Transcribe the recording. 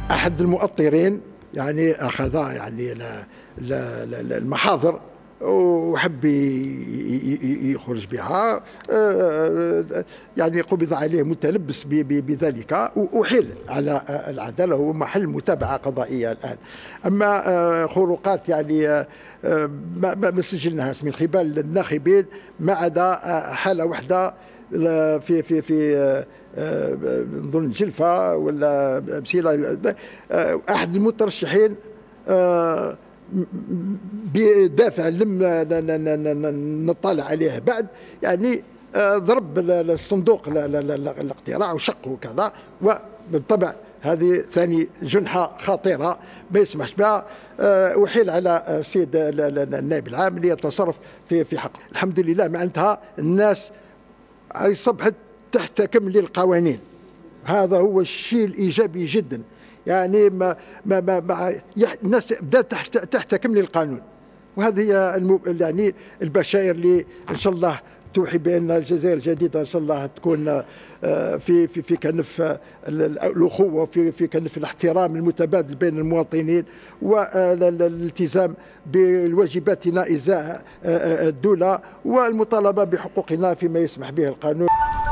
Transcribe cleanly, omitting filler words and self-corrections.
أحد المؤطرين يعني أخذ يعني المحاضر وحب يخرج بها، يعني قبض عليه متلبس بذلك وأحيل على العدالة، هو محل متابعة قضائية الآن. أما خروقات يعني ما سجلناهاش من قبل الناخبين ما عدا حالة واحدة في نظن جلفة ولا مسيرة. أحد المترشحين بدافع لم نطلع عليه بعد، يعني ضرب الصندوق الاقتراع وشقه وكذا، وبالطبع هذه ثاني جنحة خطيرة ما يسمحش بها. أحيل على السيد النائب العام ليتصرف في حقه. الحمد لله معناتها الناس أصبحت تحتكم للقوانين، هذا هو الشيء الإيجابي جدا. يعني الناس بدأت تحتكم للقانون، وهذه هي يعني البشائر اللي إن شاء الله توحي بأن الجزائر الجديدة إن شاء الله تكون في كنف الأخوة، في كنف الاحترام المتبادل بين المواطنين والالتزام بواجباتنا إزاء الدولة والمطالبة بحقوقنا فيما يسمح به القانون.